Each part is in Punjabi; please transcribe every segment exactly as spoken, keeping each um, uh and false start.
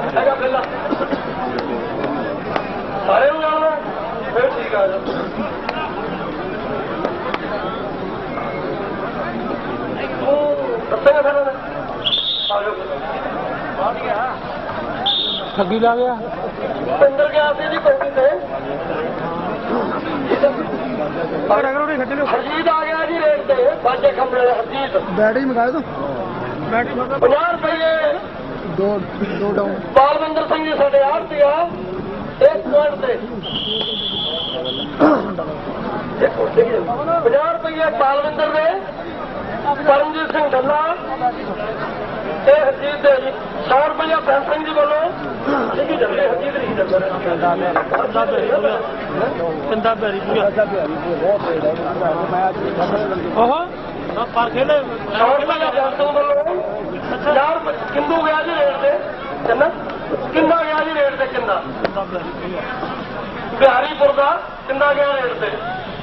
ਹੈਗਾ ਪਹਿਲਾਂ ਸਾਰੇ ਨੂੰ ਜਾਣਦਾ ਫਿਰ ਠੀਕ ਆ ਜਾ ਦੱਸੇਗਾ ਫਿਰ ਆ ਜਾਓ ਠੱਗੀ ਲਾ ਗਿਆ ਪਿੰਦਰ ਗਿਆ ਸੀ ਜੀ ਕੋਈ ਤੇ ਹਰਜੀਤ ਆ ਗਿਆ ਜੀ ਰੇਟ ਤੇ ਬਾਜੇ ਖੰਭੇ ਦਾ ਹਰਜੀਤ ਬੈਟਰੀ ਮੰਗਾਏ ਤੂੰ ਬੈਟਰੀ ਪੰਜਾਹ ਰੁਪਏ ਦੋ ਦੋ ਡਾਊਨ ਬਾਲਵਿੰਦਰ ਸਿੰਘ ਜੀ ਸਾਡੇ ਆੜ੍ਹਤੀ ਆ ਇੱਕ ਪੁਆਇੰਟ ਤੇ ਪੰਜਾਹ ਰੁਪਏ ਬਾਲਵਿੰਦਰ ਦੇ ਕਰਮਜੀਤ ਸਿੰਘ ਢੱਲਾ ਤੇ ਹਰਜੀਤ ਦੇ ਜੀ ਸੌ ਰੁਪਇਆ ਬੈਂਸ ਸਿੰਘ ਜੀ ਵੱਲੋਂ ਲਿਖੀ ਜਾਂਦੇ ਹਰਜੀਤ ਨਹੀਂ ਜਾਂਦਾ ਕਿੰਦਾ ਪਿਆਰੀ ਪੂਰਾ ਉਹ ਪਰ ਖੇਲੇ ਸੌ ਰੁਪਇਆ ਬੈਂਸ ਸਿੰਘ ਵੱਲੋਂ ਪੰਜਾਹ ਰੁਪਏ ਕਿੰਦੂ ਗਿਆ ਜੀ ਰੇਟ ਤੇ ਕਿੰਨਾ ਕਿੰਨਾ ਗਿਆ ਜੀ ਰੇਟ ਤੇ ਕਿੰਨਾ ਬਿਹਾਰੀਪੁਰ ਦਾ ਕਿੰਨਾ ਗਿਆ ਰੇਟ ਤੇ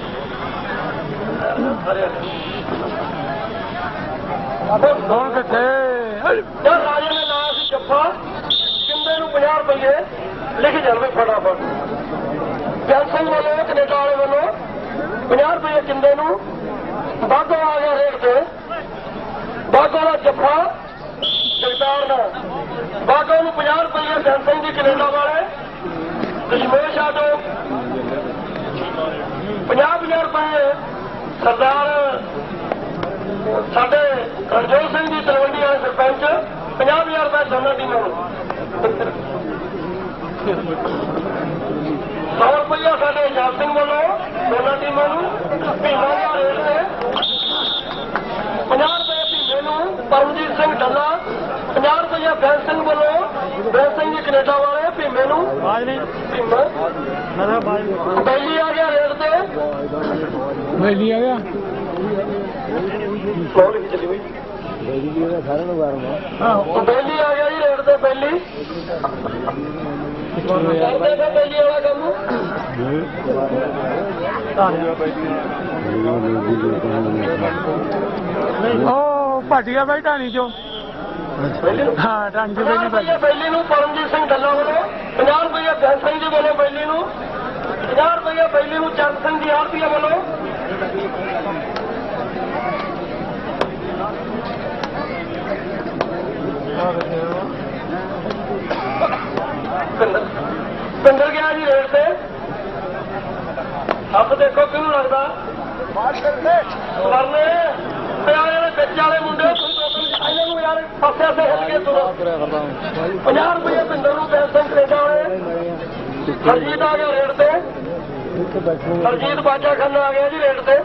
ਕੌਣ ਕਿੱਥੇ ਯਾਰ ਰਾਜੇ ਨੇ ਲਾਇਆ ਸੀ ਜੱਫਾ ਕਿੰਦੇ ਨੂੰ ਪੰਜਾਹ ਰੁਪਏ ਲਿਖ ਜਾਵੇ ਫਟਾਫਟ ਜਲ ਸਿੰਘ ਵੱਲੋਂ ਕੈਨੇਡਾ ਵਾਲੇ ਵੱਲੋਂ ਪੰਜਾਹ ਰੁਪਏ ਕਿੰਦੇ ਨੂੰ ਬਾਗੋ ਆ ਗਿਆ ਰੇਟ ਤੇ ਬਾਗੋ ਦਾ ਜੱਫਾ ਜਗਤਾਰ ਦਾ ਬਾਗੋ ਨੂੰ ਪੰਜਾਹ ਰੁਪਏ ਜਲ ਸਿੰਘ ਦੀ ਕੈਨੇਡਾ ਵਾਲੇ ਦਸ਼ਮੇਸ਼ ਆਟੋ ਪੰਜਾਹ ਪੰਜਾਹ ਰੁਪਏ ਸਰਦਾਰ ਸਾਡੇ ਰਣਜੋਤ ਸਿੰਘ ਜੀ ਤਲਵੰਡੀ ਵਾਲੇ ਸਰਪੰਚ ਪੰਜਾਹ ਹਜ਼ਾਰ ਰੁਪਏ ਦੋਨਾਂ ਟੀਮਾਂ ਨੂੰ ਸੌ ਰੁਪਇਆ ਸਾਡੇ ਜਲ ਸਿੰਘ ਵੱਲੋਂ ਦੋਨਾਂ ਟੀਮਾਂ ਨੂੰ ਭੀਮਾ ਦਾ ਰੇਟ ਤੇ ਪੰਜਾਹ ਰੁਪਏ ਭੀਮੇ ਨੂੰ ਪਰਮਜੀਤ ਸਿੰਘ ਢੱਲਾ ਪੰਜਾਹ ਰੁਪਇਆ ਬੈਂਸ ਸਿੰਘ ਵੱਲੋਂ ਬੈਂਸ ਸਿੰਘ ਜੀ ਕੈਨੇਡਾ ਵਾਲੇ ਭੀਮੇ ਨੂੰ ਭੀਮਾ ਬੈਲੀ ਆ ਗਿਆ ਰੇਟ ਤੇ ਬੈਲੀ ਆ ਗਿਆ ਬੈਲੀ ਆ ਗਿਆ ਜੀ ਰੇਟ ਤੇ ਬੈਲੀ ਕਰਦੇ ਫਿਰ ਬੈਲੀ ਵਾਲਾ ਕੰਮ ਉਹ ਭੱਜ ਗਿਆ ਬਾਈ ਢਾਣੀ ਚੋਂ ਹਾਂ ਢਾਣੀ ਚੋਂ ਬੈਲੀ ਭੱਜ ਬੈਲੀ ਨੂੰ ਪਰਮਜੀਤ ਸਿੰਘ ਢੱਲਾ ਵੱਲੋਂ ਪੰਜਾਹ ਰੁਪਏ ਬੈਂਸ ਸਿੰਘ ਜੀ ਵੱਲੋਂ ਬੈਲੀ ਨੂੰ ਪੰਜਾਹ ਰੁਪਏ ਬੈਲੀ ਨੂੰ ਚਰਨ ਸਿੰਘ ਜੀ ਆੜ੍ਹਤੀਆ ਵੱਲੋਂ ਪਿੰਦਰ ਗਿਆ ਜੀ ਰੇਟ ਤੇ ਹੱਥ ਦੇਖੋ ਕਿਹਨੂੰ ਲੱਗਦਾ ਵਰਨੇ ਪਿਆਰੇ ਦੇ ਵਿੱਚ ਵਾਲੇ ਮੁੰਡੇ ਇਹਨਾਂ ਨੂੰ ਯਾਰ ਪਾਸੇ ਆਸੇ ਹਿੱਲ ਕੇ ਤੁਰੋ ਪੰਜਾਹ ਰੁਪਏ ਪਿੰਦਰ ਨੂੰ ਪੈਸੇ ਕੈਨੇਡਾ ਵਾਲੇ ਹਰਜੀਤ ਆ ਗਿਆ ਰੇਟ ਤੇ ਹਰਜੀਤ ਬਾਜਾ ਖਾਨਾ ਆ ਗਿਆ ਜੀ ਰੇਟ ਤੇ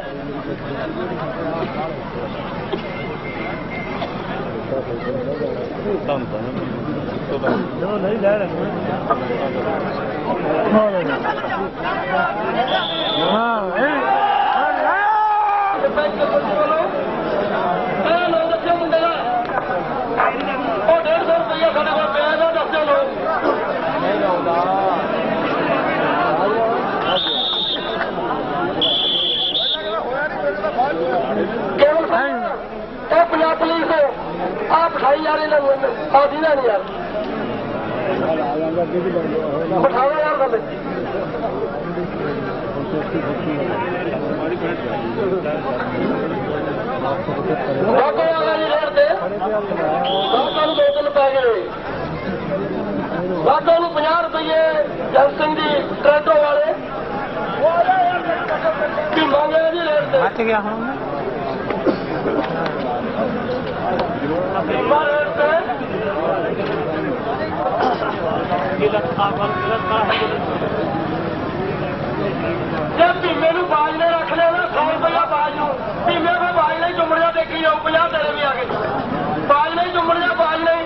ਨਹੀਂ ਲੈ ਰਹੇ ਲੋ ਦੱਸਿਓ ਮੁੰਡੇ ਦਾ ਉਹ ਡੇਢ ਸੌ ਰੁਪਇਆ ਸਾਡੇ ਕੋਲ ਪਿਆ ਨਾ ਦੱਸਿਓ ਲੋ ਨਹੀਂ ਲਾਉਂਦਾ ਇਹ ਪੰਜਾਬ ਪੁਲਿਸ ਆ ਬਿਠਾਈ ਜਾ ਰਹੇ ਨੇ ਆ ਦੀਦਾ ਨਹੀਂ ਯਾਰ ਬਿਠਾਓ ਯਾਰ ਗੱਲ ਬਾਕੋ ਆ ਗਿਆ ਜੀ ਰੇਟ ਤੇ ਬਾਕੋ ਨੂੰ ਦੋ ਤਿੰਨ ਪੈ ਗਏ ਬਾਕੋ ਨੂੰ ਪੰਜਾਹ ਰੁਪਏ ਜਲ ਸਿੰਘ ਜੀ ਟਰੈਕਟਰ ਵਾਲੇ ਕੀ ਮੰਗਿਆ ਜੀ ਰੇਟ ਤੇ ਬਚ ਗਿਆ ਹੁਣ ਭੀਮਾ ਰੇਟ ਤੇ ਜੇ ਭੀਮੇ ਨੂੰ ਬਾਜ ਨੇ ਰੱਖ ਲਿਆ ਨਾ ਸੌ ਰੁਪਇਆ ਬਾਜ ਨੂੰ ਭੀਮੇ ਕੋਈ ਬਾਜ ਨਹੀਂ ਚੁੰਮੜਿਆ ਦੇਖੀ ਜਾਓ ਪੰਜਾਹ ਤੇਰੇ ਵੀ ਆ ਗਏ ਬਾਜ ਨਹੀਂ ਚੁੰਮੜਿਆ ਬਾਜ ਨਹੀਂ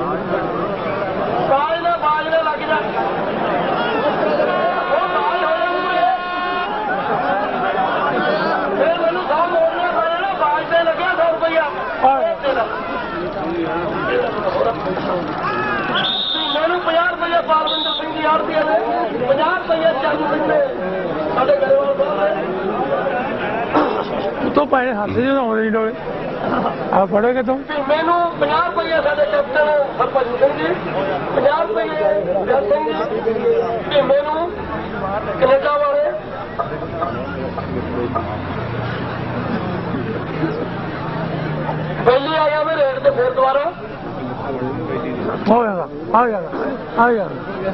ਬਾਜ ਨੇ ਬਾਜ ਨੇ ਲੱਗ ਜਾ ਉਹ ਬਾਜ ਹੋ ਜਾਊਗੇ ਫਿਰ ਮੈਨੂੰ ਸੌ ਮੋੜਨਾ ਪੈਣਾ ਨਾ ਬਾਜ ਤੇ ਲੱਗਿਆ ਸੌ ਰੁਪਇਆ ਮੈਨੂੰ ਪੰਜਾਹ ਰੁਪਏ ਬਾਲਵਿੰਦਰ ਸਿੰਘ ਦੀ ਆੜ੍ਹਤੀਆ ਨੇ ਪੰਜਾਹ ਰੁਪਏ ਚਰਨ ਸਿੰਘ ਨੇ ਸਾਡੇ ਗਰੇਵਾਲ ਸਾਹਿਬ ਉਤੋਂ ਪੈਸੇ ਹੱਥ 'ਚ ਆਉਂਦੇ ਨਹੀਂ ਡੋਲੇ ਆ ਫੜੋਗੇ ਤੂੰ ਮੈਨੂੰ ਪੰਜਾਹ ਰੁਪਏ ਸਾਡੇ ਕੈਪਟਨ ਹਰਭਜਨ ਸਿੰਘ ਜੀ ਪੰਜਾਹ ਰੁਪਏ ਜਨ ਸਿੰਘ ਜੀ ਭੀਮੇ ਨੂੰ ਕੈਨੇਡਾ ਵਾਲੇ ਪਹਿਲੀ ਆ ਗਿਆ ਮੈਂ ਰੇਟ ਤੇ ਫਿਰ ਦੁਬਾਰਾ ਹੋ ਜਾਗਾ ਆ ਜਾਗਾ ਆ ਜਾਗਾ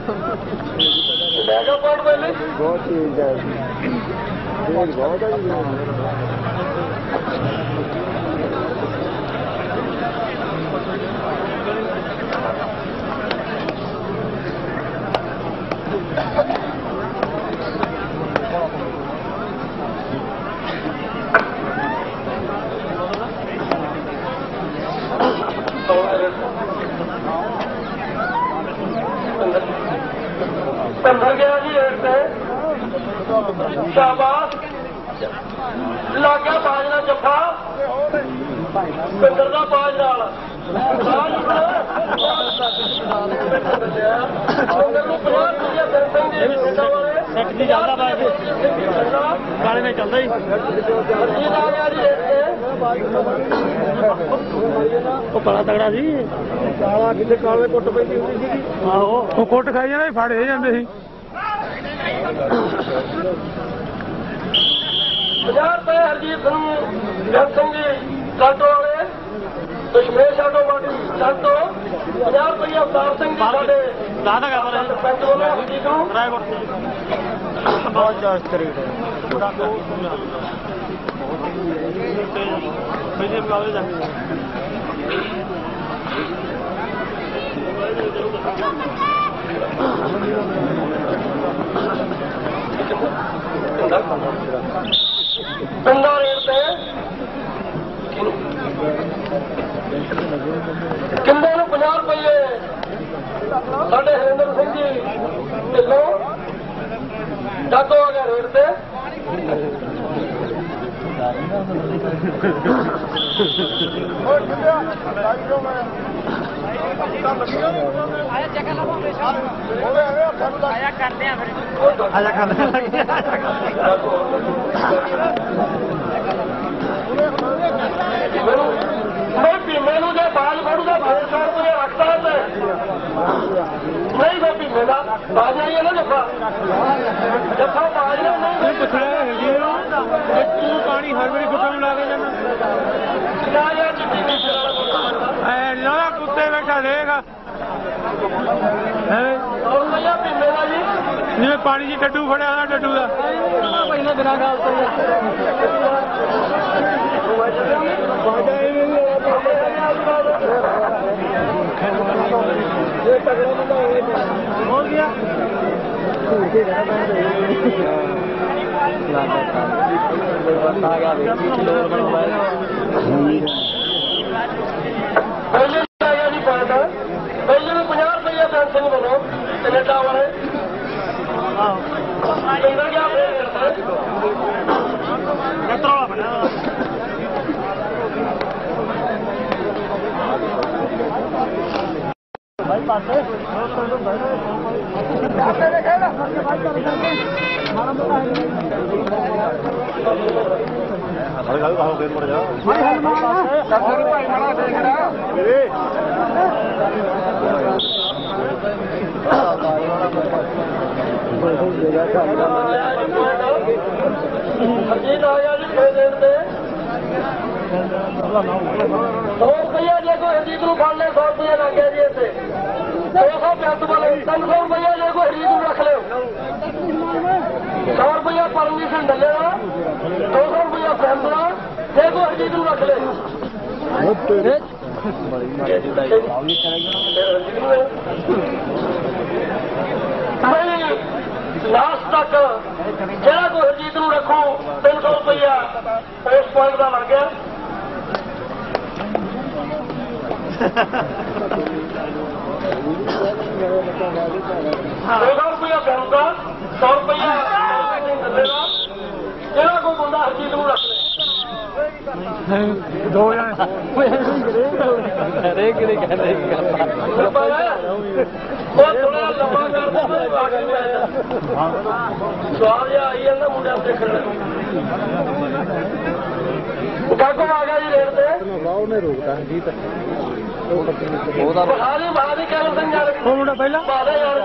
ਲੈ ਕੇ ਪੌਂਡ ਪਹਿਲੇ ਬਹੁਤ ਚੀਜ਼ ਹੈ ਬਹੁਤ ਹੈ पंद्रह गया जी रेट से शाबाश लग गया बाजना जफा पिंडर का बाज नाल ਕਾਲੇ ਨੇ ਚੱਲਦਾ ਹੀ ਉਹ ਬੜਾ ਤਗੜਾ ਸੀ ਕਾਲਾ ਕਿਤੇ ਕਾਲੇ ਕੁੱਟ ਪੈਂਦੀ ਹੁੰਦੀ ਸੀ ਆਹੋ ਉਹ ਕੁੱਟ ਖਾਈ ਜਾਂਦੇ ਫੜੇ ਜਾਂਦੇ ਸੀ ਪੰਜਾਹ ਰੁਪਏ ਹਰਜੀਤ ਸਿੰਘ ਜਨ ਸਿੰਘ ਜੀ ਕਾਟੋ ਵਾਲੇ ਦਸ਼ਮੇਸ਼ ਆਟੋਮੈਟਿਕ ਸੰਤੋ ਪੰਜਾਹ ਰੁਪਏ ਅਵਤਾਰ ਸਿੰਘ ਜੀ ਸਾਡੇ ਦਾਦਾ ਕਾ ਪਰ ਸਰਪੰਚ ਵੱਲੋਂ ਹਰਜੀਤ ਨੂੰ ਰਾਏਕੋਟ ਬਹੁਤ ਜਾਸਤ ਰੇਟ ਹੈ ਮੇਰੇ ਮੁਕਾਬਲੇ ਜਾਂਦੇ ਪਿੰਡਾਂ ਰੇਟ ਤੇ ਕਿੰਨੇ ਨੂੰ ਪੰਜਾਹ ਰੁਪਏ ਸਾਡੇ ਹਰਿੰਦਰ ਸਿੰਘ ਜੀ ਢਿੱਲੋਂ ਜਾਗੋ ਆ ਗਿਆ ਰੇਟ ਤੇ ਆਇਆ ਚੱਕਰ ਲਾਵਾਂਗੇ ਆਇਆ ਕਰਦੇ ਆ ਫਿਰ ਆਜਾ ਕਰਦੇ ਮੈਂ ਭੀਮੇ ਨੂੰ ਜੇ ਬਾਜ ਫੜੂਗਾ ਬਾਜ ਸੌ ਰੁਪਏ ਰੱਖਦਾ ਤੇ ਨਹੀਂ ਮੈਂ ਭੀਮੇ ਦਾ ਬਾਜ ਆਈ ਹੈ ਨਾ ਜੱਫਾ ਜੱਫਾ ਬਾਜ ਨਾ ਨਹੀਂ ਪੁੱਛਿਆ ਹੈਗੀ ਤੂੰ ਪਾਣੀ ਹਰ ਵਾਰੀ ਕੁੱਤੇ ਨੂੰ ਲਾ ਕੇ ਜਾਂਦਾ ਨਾ ਯਾਰ ਚਿੱਟੀ ਨਹੀਂ ਐ ਨਾ ਕੁੱਤੇ ਬੈਠਾ ਦੇਗਾ ਹੈ ਔਰ ਮੈਂ ਭੀਮੇ ਦਾ ਜੀ ਜਿਵੇਂ ਪਾਣੀ 'ਚ ਡੱਡੂ ਫੜਿਆ ਹੋਣਾ ਡੱਡੂ ਦਾ ਪਹਿਲਾਂ ਬਿਨਾਂ ਗੱਲ ਤੋਂ ਹੋ ਗਿਆ ਪਹਿਲੇ ਆਇਆ ਨਹੀਂ ਪਾਇਆ ਪਹਿਲੇ ਨੂੰ ਪੰਜਾਹ ਰੁਪਏ ਬੈਂਕ ਸਿੰਘ ਵੱਲੋਂ ਕੈਨੇਡਾ ਵਾਲੇ ਕਿੰਦਰ ਗਿਆ ਫੇਰ ਕਤਰਾ ਬਣਾ ਭਾਈ ਪਾਸੇ ਹਰ ਗੱਲ ਆਓ ਫੇਰ ਮੁੜ ਜਾ ਭਾਈ ਮਾੜਾ ਦੇਖਣਾ ਹਰਜੀਤ ਆਇਆ ਜੀ ਫੇਰ ਰੇਟ ਤੇ ਸੌ ਰੁਪਇਆ ਜੇ ਕੋਈ ਹਰਜੀਤ ਨੂੰ ਫੜ ਲੈ ਸੌ ਰੁਪਇਆ ਲੱਗ ਗਿਆ ਜੀ ਇੱਥੇ ਦੋ ਸੌ ਪੈਂਤ ਵਾਲੇ ਤਿੰਨ ਸੌ ਰੁਪਇਆ ਜੇ ਕੋਈ ਹਰਜੀਤ ਨੂੰ ਰੱਖ ਲਿਓ ਸੌ ਰੁਪਇਆ ਪਰਮਿਸ਼ਨ ਡੱਲੇ ਦਾ ਦੋ ਸੌ ਰੁਪਇਆ ਪੈਂਤ ਦਾ ਜੇ ਕੋਈ ਹਰਜੀਤ ਨੂੰ ਰੱਖ ਲਿਓ ਲਾਸਟ ਤੱਕ ਜਿਹੜਾ ਕੋਈ ਹਰਜੀਤ ਨੂੰ ਰੱਖੋ ਤਿੰਨ ਸੌ ਰੁਪਇਆ ਉਸ ਪੁਆਇੰਟ ਦਾ ਲੱਗ ਗਿਆ ਦੋ ਸੌ ਰੁਪਇਆ ਪੈਂਦਾ ਸੌ ਰੁਪਇਆ ਜਿਹੜਾ ਕੋਈ ਬੰਦਾ ਹਰਜੀਤ ਨੂੰ ਰੱਖ ਲੈ ਦੋ ਜਣੇ ਹਰੇਕ ਨੇ ਕਹਿੰਦੇ ਉਹ ਥੋੜਾ ਲੰਬਾ ਕਰਦਾ ਸਵਾਲ ਜਿਹਾ ਆਈ ਜਾਂਦਾ ਮੁੰਡਿਆਂ ਦੇਖਣ ਜਾਗੋ ਆ ਗਿਆ ਜੀ ਰੇਟ ਤੇ ਉਹਨੇ ਰੋਕਦਾ ਜੀ ਤਾਂ ਬਹਾਰੀ ਬਹਾਰੀ ਕਹਿ ਸਿੰਘ ਯਾਰ ਉਹ ਮੁੰਡਾ ਪਹਿਲਾਂ ਬਾਦਾ ਯਾਰ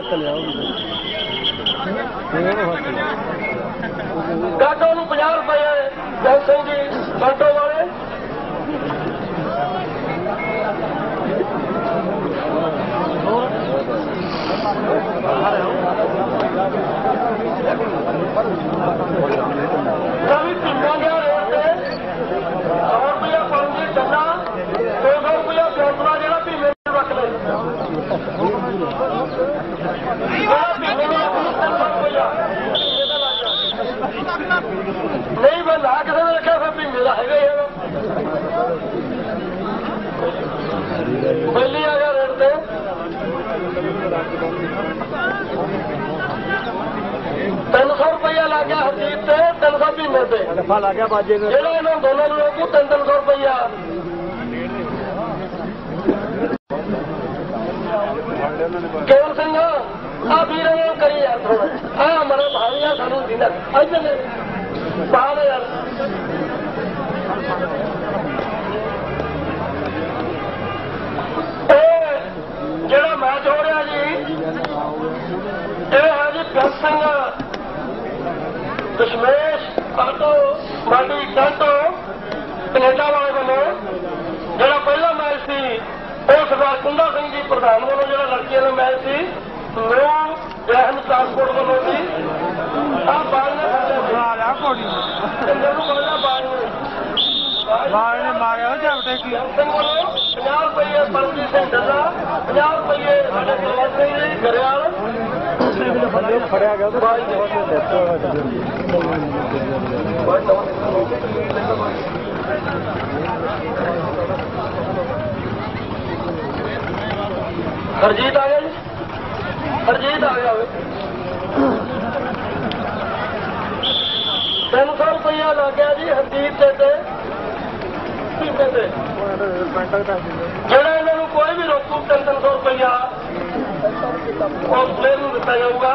ਜਾਗੋ ਨੂੰ ਪੰਜਾਹ ਰੁਪਏ ਜੈ ਸਿੰਘ ਜੀ ਬੰਟੋ ਵਾਲੇ ਕਵੀ ਪਿੰਡਾਂ ਗਿਆ ਰੇਟ ਤੇ ਸੌ ਰੁਪਇਆ ਪੰਜ ਟੰਨਾ ਦੋ ਸੌ ਰੁਪਇਆ ਜੋਤਰਾ ਜਿਹੜਾ ਭੀਮੇ ਨੂੰ ਰੱਖ ਲੈ ਨਹੀਂ ਮੈਂ ਲਾ ਕਿਸੇ ਨੇ ਰੱਖਿਆ ਫਿਰ ਭੀਮੇ ਦਾ ਹੈਗਾ ਯਾਰ ਪਹਿਲੀ ਆ ਗਿਆ ਰੇਟ ਤੇ ਤਿੰਨ ਸੌ ਰੁਪਇਆ ਲੱਗ ਗਿਆ ਹਰਜੀਤ ਤੇ ਤਿੰਨ ਸੌ ਭੀਮੇ ਤੇ ਦਫਾ ਲੱਗ ਗਿਆ ਬਾਜੇ ਨੂੰ ਜਿਹੜਾ ਇਹਨਾਂ ਦੋਨਾਂ ਨੂੰ ਲੱਗੂ ਤਿੰਨ ਤਿੰਨ ਸੌ ਰੁਪਇਆ ਕੇਵਲ ਸਿੰਘ ਆ ਵੀਰਾਂ ਨੂੰ ਕਰੀ ਯਾਰ ਥੋੜਾ ਆ ਮਰੇ ਭਾਵੀਆਂ ਸਾਨੂੰ ਦਿਨ ਅੱਜ ਨੇ ਬਾਹਰ ਯਾਰ ਇਹ ਜਿਹੜਾ ਮੈਚ ਹੋ ਰਿਹਾ ਜੀ ਇਹ ਹੈ ਜੀ ਪਿਆਰ ਸਿੰਘ ਦਸ਼ਮੇਸ਼ ਆਟੋ ਮਾਡੀ ਟੈਂਟੋ ਕੈਨੇਡਾ ਵਾਲੇ ਵੱਲੋਂ ਜਿਹੜਾ ਪਹਿਲਾ ਮੈਚ ਸੀ ਉਹ ਸਰਦਾਰ ਕੁੰਦਾ ਸਿੰਘ ਜੀ ਪ੍ਰਧਾਨ ਵੱਲੋਂ ਜਿਹੜਾ ਲੜਕੀਆਂ ਦਾ ਮੈਚ ਸੀ ਨੂੰ ਜੈਨ ਟਰਾਂਸਪੋਰਟ ਵੱਲੋਂ ਸੀ ਆਹ ਬਾਲ ਨੇ ਆ ਲਿਆ ਕੋੜੀ ਚੰਗੇ ਨੂੰ ਬੋਲਿਆ ਬਾਲ ਨੇ ਬਾਲ ਨੇ ਮਾਰਿਆ ਝਪਟੇ ਕੀ ਸਿੰਘ ਵੱਲੋਂ ਪੰਜਾਹ ਰੁਪਏ ਪਰਮਜੀਤ ਸਿੰਘ ਡੱਲਾ ਪੰਜਾਹ ਰੁਪਏ ਸਾਡੇ ਕੁਲਵੰਤ ਸਿੰਘ ਜੀ ਗਰੇਵਾਲ ਫੜਿਆ ਗਿਆ ਹਰਜੀਤ ਆ ਗਿਆ ਜੀ ਹਰਜੀਤ ਆ ਗਿਆ ਤਿੰਨ ਸੌ ਰੁਪਇਆ ਲੱਗ ਗਿਆ ਜੀ ਹਰਜੀਤ ਤੇ ਤੇ ਤੇ ਜਿਹੜਾ ਇਹਨਾਂ ਨੂੰ ਕੋਈ ਵੀ ਰੋਕੂ ਤਿੰਨ ਤਿੰਨ ਸੌ ਰੁਪਇਆ ਉਸ ਪਲੇਅਰ ਨੂੰ ਦਿੱਤਾ ਜਾਊਗਾ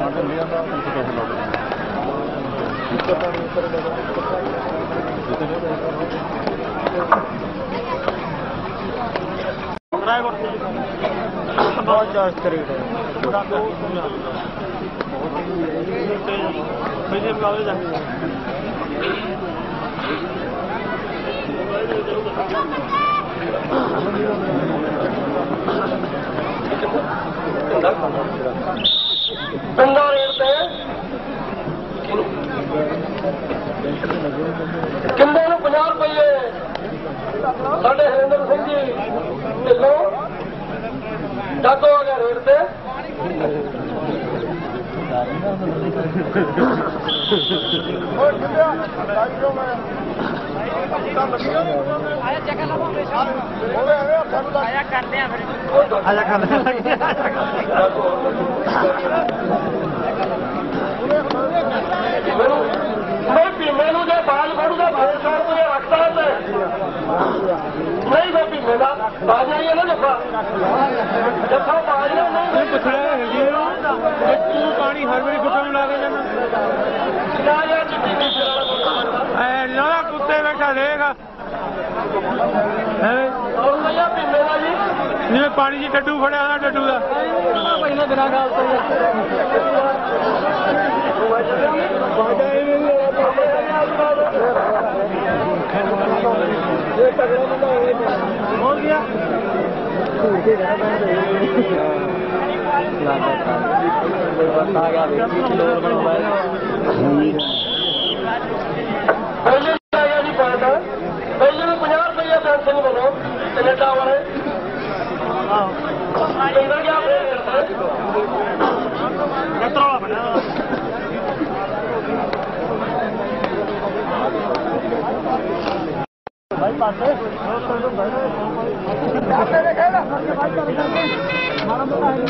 ਬਹੁਤ ਚਾਰਜ ਕਰੇਗਾ ਮੇਰੇ ਬਲਾਉ ਜਾ ਪਿੰਡਾਂ ਰੇਟ ਤੇ ਕਿੰਨੇ ਨੂੰ ਪੰਜਾਹ ਰੁਪਏ ਸਾਡੇ ਹਰਿੰਦਰ ਸਿੰਘ ਜੀ ਢਿੱਲੋਂ ਜਾਗੋ ਆ ਗਿਆ ਰੇਟ ਤੇ ਆਇਆ ਚੱਕਰ ਲਵਾਂਗੇ ਆਇਆ ਕਰਦੇ ਆ ਫਿਰ ਆਜਾ ਕਰਦੇ ਮੈਂ ਭੀਮੇ ਨੂੰ ਜੇ ਬਾਜ ਫੜੂਗਾ ਭਾਵੇਂ ਸੌ ਰੁਪਏ ਰੱਖਦਾ ਤੇ ਨਹੀਂ ਮੈਂ ਭੀਮੇ ਦਾ ਬਾਜ ਨਹੀਂ ਹੈ ਨਾ ਜੱਫਾ ਜੱਫਾ ਬਾਜ ਨਾ ਨਹੀਂ ਪੁੱਛਣਾ ਹੈਗੀ ਤੂੰ ਪਾਣੀ ਹਰ ਵਾਰੀ ਕੁੱਤੇ ਨੂੰ ਲਾ ਕੇ ਜਾਣਾ ਨਾ ਯਾਰ ਚਿੱਟੀ ਨਹੀਂ ਐ ਨਾ ਕੁੱਤੇ ਬੈਠਾ ਰਹੇਗਾ ਹੈ ਸੌ ਰੁਪਇਆ ਭੀਮੇ ਦਾ ਜੀ ਜਿਵੇਂ ਪਾਣੀ 'ਚ ਡੱਡੂ ਫੜਿਆ ਨਾ ਡੱਡੂ ਦਾ ਪਹਿਲਾਂ ਬਿਨਾਂ ਗੱਲ ਤੋਂ ਹੋ ਗਿਆ ਪਹਿਲੇ ਆਇਆ ਨਹੀਂ ਪਾਉਂਦਾ ਪਹਿਲੇ ਨੂੰ ਪੰਜਾਹ ਰੁਪਏ ਪੈਨਸ਼ਨ ਵੱਲੋਂ ਕੈਨੇਡਾ ਵਾਲੇ ਕਿੰਨਾ ਗਿਆ ਕਤਰਾ ਬਣਾ ਭਾਈ ਪਾਸੇ ਪਾਸੇ ਦੇ ਖੇਡ ਮਾਰਾ ਮੋਟਾ ਹੈ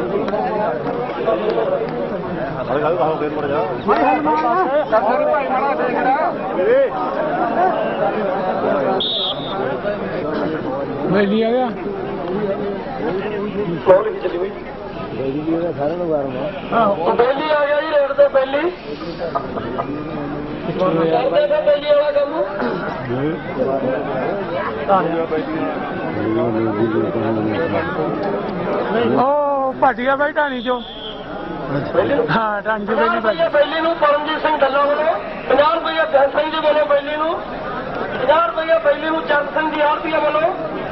ਹਰ ਗੱਲ ਕਹੋ ਫੇਰ ਮੜ ਜਾ ਭਾਈ ਹਲ ਮਾਰਾ ਸਾਰੀ ਭਾਈ ਮਾਰਾ ਦੇਖ ਰਿਹਾ ਵੀਰੇ ਵੈਲੀ ਆ ਗਿਆ ਕੋਲ ਹੀ ਚੱਲੀ ਬਈ ਬੇਲੀ ਜੀ ਦਾ ਸਾਰਿਆਂ ਨੂੰ ਵਾਰਮਾ ਹਾਂ ਬੈਲੀ ਆ ਗਿਆ ਜੀ ਰੇਟ ਤੇ ਬੈਲੀ ਕਰਦੇ ਤਾਂ ਬੇਲੀ ਵਾਲਾ ਕੰਮ ਉਹ ਭਾਟੀਆ ਬਾਈ ਢਾਣੀ ਚੋਂ ਹਾਂ ਢਾਣੀ ਚੋਂ ਬੇਲੀ ਭਾਈ ਬੇਲੀ ਨੂੰ ਪਰਮਜੀਤ ਸਿੰਘ ਢੱਲਾ ਵੱਲੋਂ ਪੰਜਾਹ ਰੁਪਏ ਬੈਂਸ ਸਿੰਘ ਜੀ ਵੱਲੋਂ ਬੇਲੀ ਨੂੰ ਪੰਜਾਹ ਰੁਪਏ ਬੇਲੀ ਨੂੰ ਚੰਦ ਸਿੰਘ ਦੀ ਆਰਤੀਆ ਵੱਲੋਂ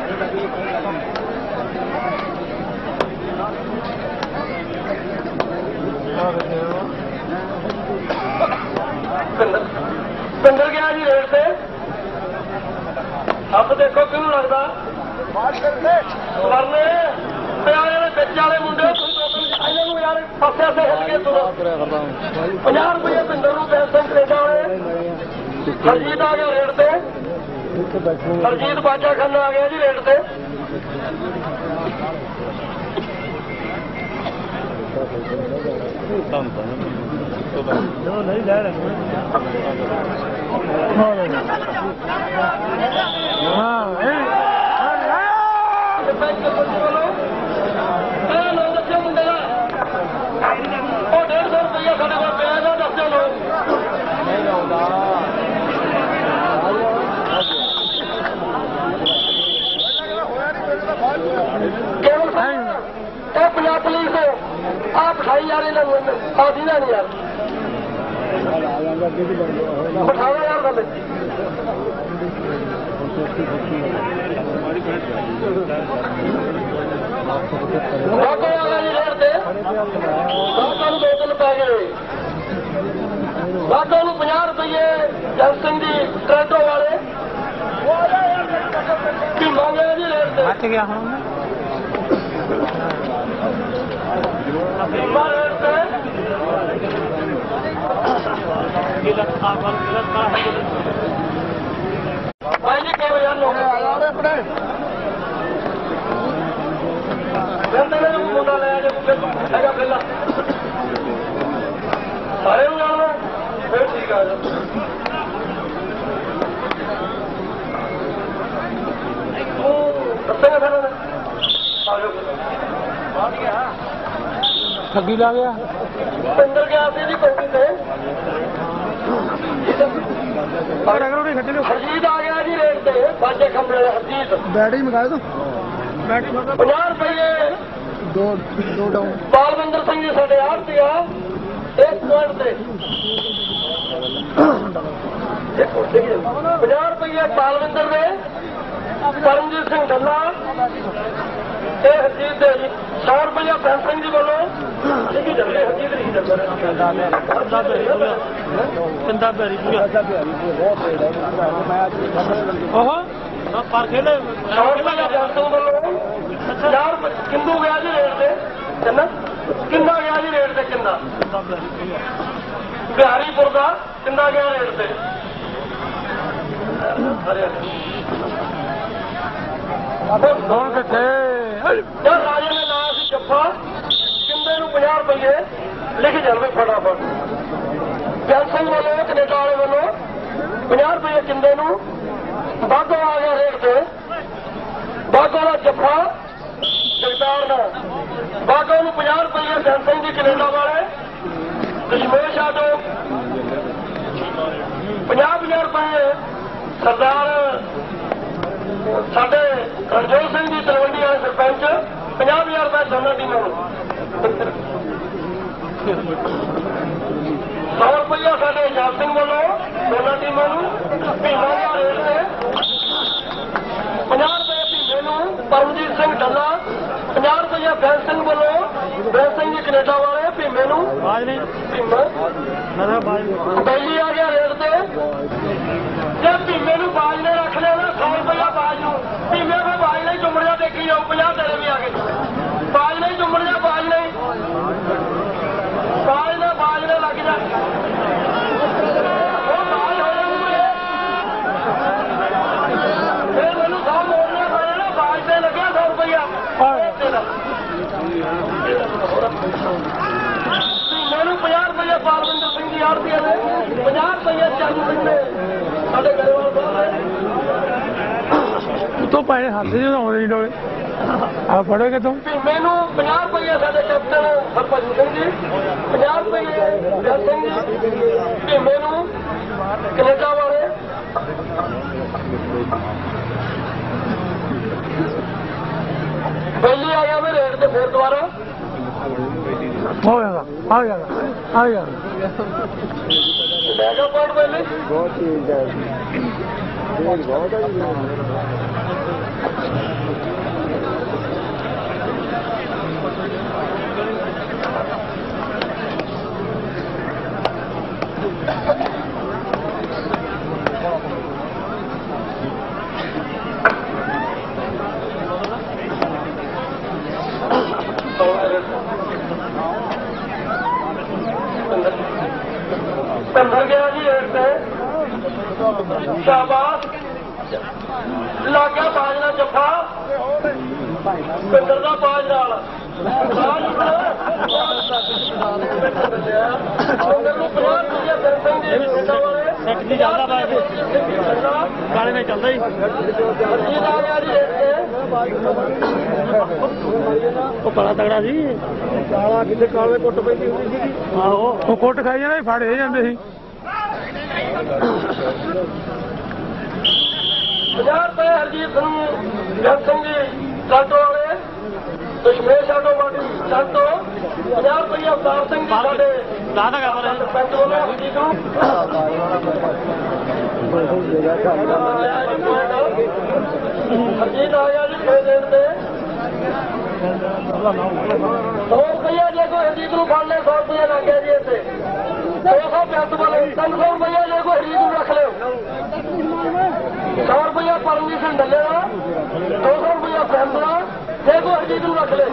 ਪਿੰਦਰ ਗਿਆ ਜੀ ਰੇਟ ਤੇ ਅੱਬ ਦੇਖੋ ਕਿਹਨੂੰ ਲੱਗਦਾ ਵਰਨੇ ਪਿਆਰੇ ਦੇ ਵਿੱਚ ਵਾਲੇ ਮੁੰਡੇ ਇਹਨਾਂ ਨੂੰ ਯਾਰ ਪਾਸੇ ਸੇ ਹਿੱਲ ਕੇ ਤੁਰੋ ਪੰਜਾਹ ਰੁਪਏ ਪਿੰਦਰ ਨੂੰ ਬੈਂਸ ਸਿੰਘ ਕੈਨੇਡਾ ਵਾਲੇ ਹਰਜੀਤ ਆ ਗਿਆ ਰੇਟ ਤੇ ਹਰਜੀਤ ਬਾਜਾ ਖੰਨਾ ਆ ਗਿਆ ਜੀ ਰੇਟ ਤੇ ਨਹੀਂ ਲੈ ਰਹੇ ਹਾਂ ਇਹ ਲੋ ਦੱਸਿਓ ਮੁੰਡੇ ਦਾ ਉਹ ਡੇਢ ਸੌ ਰੁਪਇਆ ਸਾਡੇ ਕੋਲ ਪਿਆ ਦਾ ਦੱਸਿਓ ਲੋ ਨਹੀਂ ਲਾਉਂਦਾ ਕੇਵਲ ਇਹ ਪੰਜਾਬ ਪੁਲਿਸ ਆਪ ਖਾਈ ਜਾ ਰਹੇ ਨੇ ਆਦੀ ਨਾ ਨਹੀਂ ਯਾਰ ਬਿਠਾਓ ਯਾਰ ਬੰਦੇ ਬਾਕੋ ਆ ਗਿਆ ਜੀ ਰੇਟ ਤੇ ਬਾਕੋ ਨੂੰ ਦੋ ਤਿੰਨ ਪੈ ਗਏ ਬਾਕੋ ਨੂੰ ਪੰਜਾਹ ਰੁਪਏ ਜਨ ਸਿੰਘ ਦੀ ਟਰੈਕਟਰ ਵਾਲੇ ਕੀ ਮੰਗਿਆ ਜੀ ਰੇਟ ਤੇ ਮੱਚ ਗਿਆ ਹੁਣ ਰੇਟ ਤੇ ਭਾਈ ਜੀ ਕਿਹੋ ਯਾਰ ਲੋਕ ਆਪਣੇ ਕਹਿੰਦੇ ਨੇ ਮੁੰਡਾ ਲੈ ਜੇ ਹੈਗਾ ਪਹਿਲਾਂ ਸਾਰੇ ਨੂੰ ਜਾਣਦਾ ਫਿਰ ਠੀਕ ਆ ਜਾ ਤੂੰ ਦੱਸੇਗਾ ਫਿਰ ਆ ਜਾਓ ਠੱਗੀ ਲਾ ਗਿਆ ਪਿੰਦਰ ਗਿਆ ਸੀ ਜੀ ਕੋਟੀ ਤੇ ਹਰਜੀਤ ਆ ਗਿਆ ਜੀ ਰੇਟ ਤੇ ਬਾਜੇ ਖੰਭੇ ਵਾਲੇ ਹਰਜੀਤ ਬੈਟਰੀ ਮੰਗਾ ਦੋ ਪੰਜਾਹ ਰੁਪਏ ਦੋ ਦੋ ਡਾਊਨ ਬਾਲਵਿੰਦਰ ਸਿੰਘ ਜੀ ਸਾਡੇ ਆੜਤੀ ਆ ਇੱਕ ਪੁਆਇੰਟ ਤੇ ਪੰਜਾਹ ਰੁਪਏ ਬਾਲਵਿੰਦਰ ਦੇ ਪਰਮਜੀਤ ਸਿੰਘ ਢੱਲਾ ਇਹ ਹਰਜੀਤ ਦੇ ਜੀ ਸੌ ਰੁਪਏ ਬੈਂਸ ਸਿੰਘ ਜੀ ਵੱਲੋਂ ਲਿਖੀ ਜਾਂਦੇ ਹਰਜੀਤ ਲਿਖੀ ਜਾਂਦੇ ਕਿੰਦਾ ਬੈਰੀ ਉਹ ਪਰ ਖੇਲੇ ਸੌ ਰੁਪਏ ਬੈਂਸ ਸਿੰਘ ਵੱਲੋਂ ਯਾਰ ਕਿੰਦੂ ਗਿਆ ਜੀ ਰੇਟ ਤੇ ਕਿੰਨਾ ਕਿੰਨਾ ਗਿਆ ਜੀ ਰੇਟ ਤੇ ਕਿੰਨਾ ਬਿਹਾਰੀਪੁਰ ਦਾ ਕਿੰਨਾ ਗਿਆ ਰੇਟ ਤੇ ਹੁਣ ਕਿੱਥੇ ਯਾਰ ਰਾਜੇ ਨੇ ਲਾਇਆ ਸੀ ਜੱਫਾ ਕਿੰਦੇ ਨੂੰ ਪੰਜਾਹ ਰੁਪਏ ਲਿਖ ਜਾਵੇ ਫਟਾਫਟ ਜਨ ਸਿੰਘ ਵੱਲੋਂ ਕੈਨੇਡਾ ਵਾਲੇ ਵੱਲੋਂ ਪੰਜਾਹ ਰੁਪਏ ਕਿੰਦੇ ਨੂੰ ਬਾਗੋ ਆ ਗਿਆ ਰੇਟ ਤੇ ਬਾਗੋ ਦਾ ਜੱਫਾ ਜਗਤਾਰ ਦਾ ਬਾਗੋ ਨੂੰ ਪੰਜਾਹ ਰੁਪਏ ਜਨ ਸਿੰਘ ਜੀ ਕੈਨੇਡਾ ਵਾਲੇ ਦਸ਼ਮੇਸ਼ ਆਟੋ ਪੰਜਾਹ ਪੰਜਾਹ ਰੁਪਏ ਸਰਦਾਰ ਸਾਡੇ ਰਣਜੋਤ ਸਿੰਘ ਜੀ ਤਲਵੰਡੀ ਵਾਲੇ ਸਰਪੰਚ ਪੰਜਾਹ ਹਜ਼ਾਰ ਰੁਪਏ ਦੋਨਾਂ ਟੀਮਾਂ ਨੂੰ ਸੌ ਰੁਪਇਆ ਸਾਡੇ ਜਾਤ ਸਿੰਘ ਵੱਲੋਂ ਦੋਨਾਂ ਟੀਮਾਂ ਨੂੰ ਭੀਮਾ ਦਾ ਰੇਟ ਤੇ ਪੰਜਾਹ ਰੁਪਏ ਭੀਮੇ ਨੂੰ ਪਰਮਜੀਤ ਸਿੰਘ ਢੱਲਾ ਪੰਜਾਹ ਰੁਪਇਆ ਬੈਂਸ ਸਿੰਘ ਵੱਲੋਂ ਬੈਂਸ ਸਿੰਘ ਜੀ ਕੈਨੇਡਾ ਵਾਲੇ ਭੀਮੇ ਨੂੰ ਬਾਜ ਨਹੀਂ ਭੀਮਾ ਬੈਲੀ ਆ ਗਿਆ ਰੇਟ ਤੇ ਜੇ ਭੀਮੇ ਨੂੰ ਬਾਜ ਨੇ ਰੱਖ ਲਿਆ ਨਾ ਸੌ ਰੁਪਇਆ ਬਾਜ ਨੂੰ ਭੀਮੇ ਕੋਲ ਬਾਜ ਨਹੀਂ ਚੁੰਮੜ ਜਾ ਦੇਖੀ ਜਾਓ ਪੰਜਾਹ ਤੇਰੇ ਵੀ ਆ ਗਏ ਬਾਜ ਨਹੀਂ ਚੁੰਮੜ ਜਾ ਬਾਜ ਨਹੀਂ ਬਾਜ ਨੇ ਬਾਜ ਨੇ ਲੱਗ ਜਾ ਉਹ ਬਾਜ ਹੋ ਜਾਊਗੇ ਫਿਰ ਮੈਨੂੰ ਸੌ ਮੋੜਨਾ ਪੈਣਾ ਨਾ ਬਾਜ ਤੇ ਲੱਗਿਆ ਸੌ ਰੁਪਇਆ ਮੈਨੂੰ ਪੰਜਾਹ ਰੁਪਏ ਬਾਲਵਿੰਦਰ ਸਿੰਘ ਦੀ ਆੜਤੀਆਂ ਨੇ ਪੰਜਾਹ ਰੁਪਏ ਚੰਦ ਸਿੰਘ ਨੇ ਸਾਡੇ ਗਰੇਵਾਲ ਸਾਹਿਬ ਤੂੰ ਪਾਏ ਹੱਥ ਚ ਆਉਂਦੇ ਨਹੀਂ ਡੋਲੇ ਆ ਫੜੋ ਕਿਤੋਂ ਮੈਨੂੰ ਪੰਜਾਹ ਰੁਪਏ ਸਾਡੇ ਕੈਪਟਨ ਹਰਭਜਨ ਸਿੰਘ ਜੀ ਪੰਜਾਹ ਰੁਪਏ ਜਨ ਸਿੰਘ ਜੀ ਭੀਮੇ ਨੂੰ ਕੈਨੇਡਾ ਵਾਲੇ ਪਹਿਲੀ ਆ ਗਿਆ ਮੈਂ ਰੇਟ ਤੇ ਫਿਰ ਦੁਬਾਰਾ ਹੋ ਜਾਗਾ ਆ ਜਾਗਾ ਆ ਜਾਗਾ ਮੈਗਾ ਪੁਆਇੰਟ ਪਹਿਲੇ ਬਹੁਤ ਚੀਜ਼ ਹੈ ਬਹੁਤ ਹੈ पंद्रह गया जी एक से शाबाश लागा बाजना जफा पिंडर का बाज नाल ਕਾਲੇ ਨਾਲ ਚੱਲਦਾ ਹੀ ਉਹ ਬੜਾ ਤਗੜਾ ਸੀ ਕਾਲਾ ਕਿਤੇ ਕਾਲੇ ਕੁੱਟ ਪੈਂਦੀ ਹੁੰਦੀ ਸੀਗੀ ਆਹੋ ਉਹ ਕੁੱਟ ਖਾਈ ਜਾਂਦੇ ਸੀ, ਫੜੇ ਜਾਂਦੇ ਸੀ। ਪੰਜਾਹ ਰੁਪਏ ਹਰਜੀਤ ਸਿੰਘ ਜੱਟ ਸਿੰਘ ਜੀ ਸਾਡੋ ਵਾਲੇ ਦਸ਼ਮੇਸ਼ ਸਾਡੋ ਵਾਲੀ ਸਾਡੋ ਪੰਜਾਹ ਰੁਪਏ ਅਵਤਾਰ ਸਿੰਘ ਜੀ ਸਾਡੇ ਲਾ ਦਾਂਗਾ ਪਰ ਸਰਪੰਚ ਵੱਲੋਂ ਹਰਜੀਤ ਨੂੰ ਹਰਜੀਤ ਆ ਗਿਆ ਜੀ ਛੇ ਦਿਨ ਤੇ ਸੌ ਰੁਪਇਆ ਜੇ ਕੋਈ ਹਰਜੀਤ ਨੂੰ ਫੜ ਲੈ ਸੌ ਰੁਪਇਆ ਲੱਗ ਗਿਆ ਜੀ ਇੱਥੇ ਦੋ ਸੌ ਪੈਂਤ ਵਾਲੇ ਤਿੰਨ ਸੌ ਰੁਪਇਆ ਜੇ ਕੋਈ ਹਰਜੀਤ ਨੂੰ ਰੱਖ ਲਿਓ सौ रुपया परमिशन डलेगा दो सौ रुपया फैसला देखो हरजीत ਨੂੰ ਰੱਖ ਲੈ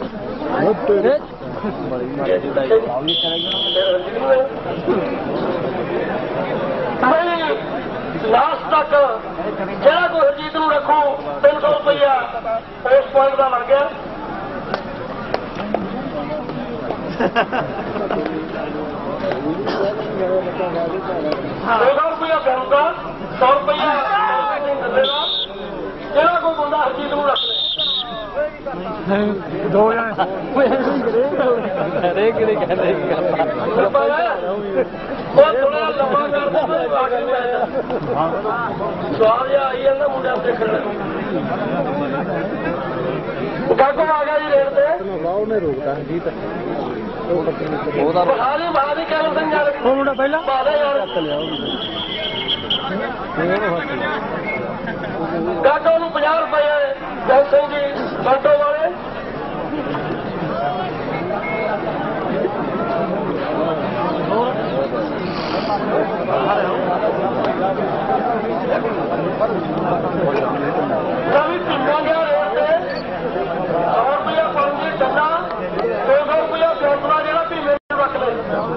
भाई लास्ट तक ਜਿਹੜਾ ਕੋਈ ਹਰਜੀਤ ਨੂੰ ਰੱਖੋ ਤਿੰਨ ਸੌ ਰੁਪਇਆ ਉਸ ਪੁਆਇੰਟ ਦਾ ਲੱਗ ਗਿਆ दो सौ रुपया फैसला सौ रुपया ਜਿਹੜਾ ਕੋਈ ਬੰਦਾ ਹਰਜੀਤ ਨੂੰ ਰੱਖ ਲੈ ਦੋ ਜਣੇ ਹਰੇਕ ਕਿਹੜੇ ਕਹਿੰਦੇ ਉਹ ਥੋੜਾ ਲੰਮਾ ਕਰਦਾ ਸਵਾਲ ਜਿਹਾ ਆਈ ਜਾਂਦਾ ਮੁੰਡਿਆਂ ਤੇ ਖੜਾ ਕਾਕੋ ਆ ਗਿਆ ਜੀ ਰੇਟ ਤੇ ਉਹਨੇ ਰੋਕਦਾ ਹਰਜੀਤ ਉਹਦਾ ਬਹਾਲੀ ਬਹਾਲੀ ਕਹਿ ਸਿੰਘ ਯਾਰ ਉਹ ਮੁੰਡਾ ਪਹਿਲਾਂ ਬਾਦਾ ਯਾਰ ਕਾਕੋ ਨੂੰ ਪੰਜਾਹ ਰੁਪਏ ਜੈ ਸਿੰਘ ਜੀ ਬਾਟੋ ਵਾਲੇ ਕਵੀ ਪਿੰਡਾਂ ਗਿਆ ਰੇਟ ਤੇ ਸੌ ਰੁਪਇਆ ਪੰਜ ਟੰਨਾ ਦੋ ਸੌ ਰੁਪਇਆ ਫੈਸਲਾ ਜਿਹੜਾ ਭੀਮੇ ਨੂੰ ਰੱਖ ਲੈ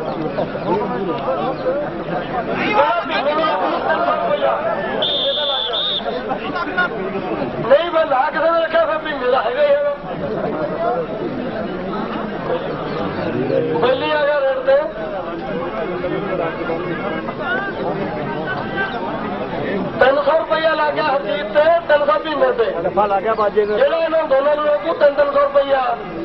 ਨਹੀਂ ਬੰਦਾ ਕਿਸੇ ਨੇ ਰੱਖਿਆ ਫਿਰ ਭੀਮੇ ਦਾ ਹੈਗਾ ਯਾਰ ਪਹਿਲੀ ਆ ਗਿਆ ਰੇਟ ਤੇ ਤਿੰਨ ਸੌ ਰੁਪਇਆ ਲੱਗ ਗਿਆ ਹਰਜੀਤ ਤੇ ਤਿੰਨ ਸੌ ਭੀਮੇ ਤੇ ਲੱਗਾ ਬਾਜੇ ਨੂੰ ਜਿਹੜਾ ਇਹਨਾਂ ਦੋਨਾਂ ਨੂੰ ਲੱਗੂ ਤਿੰਨ ਤਿੰਨ ਸੌ ਰੁਪਇਆ